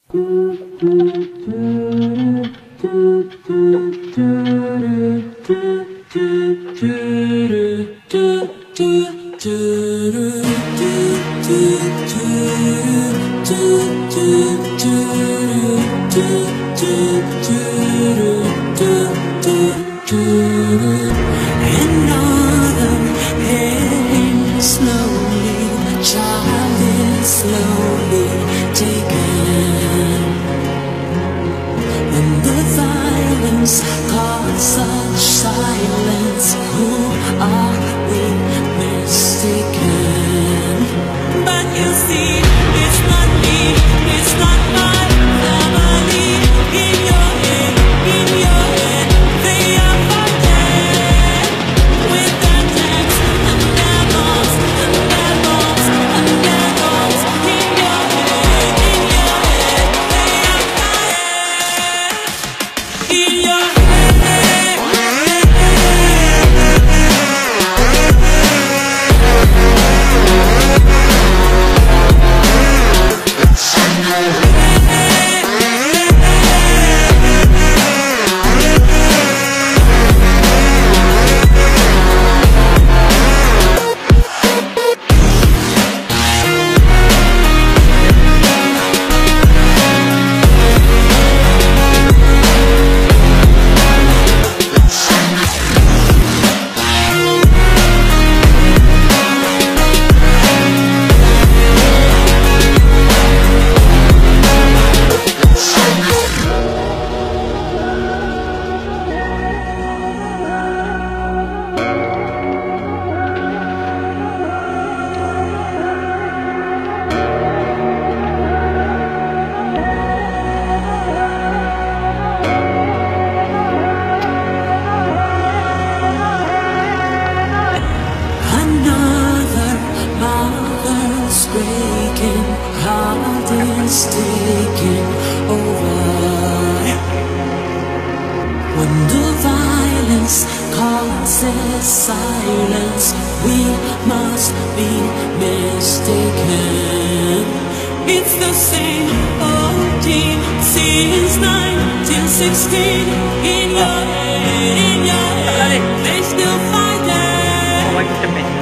Another heading slowly, a child is slowly taken. And the violence caused such silence. Who are we mistaken? But you see, it's not me, it's not my family. In your head, they are fighting with their tanks and their bombs and their bombs and their bombs. In your head, they are fighting. In your breaking, heart is taking over. When the violence causes silence, we must be mistaken. It's the same old team since 1916. In your head, they still fighting.